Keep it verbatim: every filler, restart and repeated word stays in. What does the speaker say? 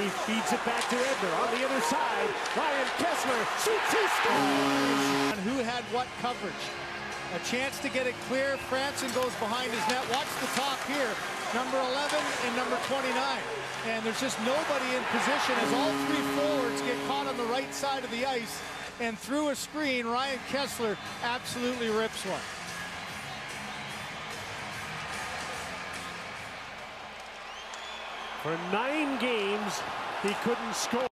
He feeds it back to Edgar on the other side. Ryan Kessler shoots, he scores! And who had what coverage? A chance to get it clear. Franson goes behind his net. Watch the top here. Number eleven and number twenty-nine. And there's just nobody in position as all three forwards get caught on the right side of the ice. And through a screen, Ryan Kessler absolutely rips one. For nine games, he couldn't score.